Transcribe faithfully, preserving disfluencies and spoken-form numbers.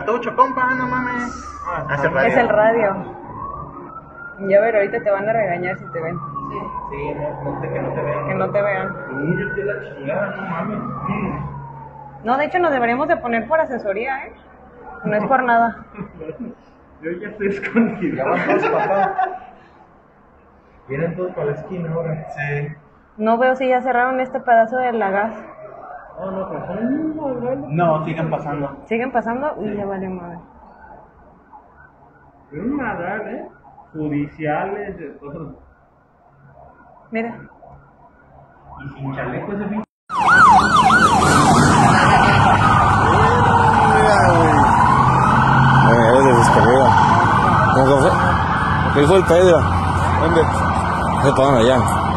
cartucho, compa, no mames. Ah, Hace radio. Es el radio. Ya ver, ahorita te van a regañar si te ven. Sí, no, no te, que no te vean. Que no te vean. Mírate la chingada, no mames. No, de hecho nos deberíamos de poner por asesoría, ¿eh? No es por nada. Yo ya estoy escondido. Ya van todos para acá. Vienen todos para la esquina ahora. Sí. No veo si ya cerraron este pedazo de la gas. No, no, pero son muy grandes. No, siguen pasando. ¿Siguen pasando? Uy, ya vale madre. Pero un radar, ¿eh? Judiciales, de todo. Mira. Y sin chaleco ese pinche. Eh, es desesperada. ¿Cómo fue? ¿Qué fue el pedo? ¿Dónde? Se pagan allá.